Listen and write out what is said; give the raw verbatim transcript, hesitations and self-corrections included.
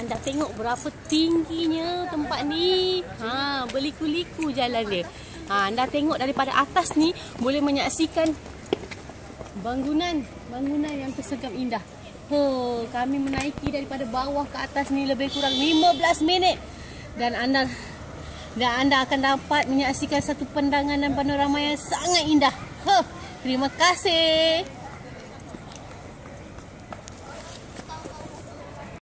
anda tengok berapa tingginya tempat ni. Ha, berliku-liku jalan dia. Ha, anda tengok daripada atas ni boleh menyaksikan bangunan, bangunan yang tersergam indah. Oh, kami menaiki daripada bawah ke atas ni lebih kurang lima belas minit. Dan anda dan anda akan dapat menyaksikan satu pandangan dan panorama yang sangat indah. Huh, terima kasih.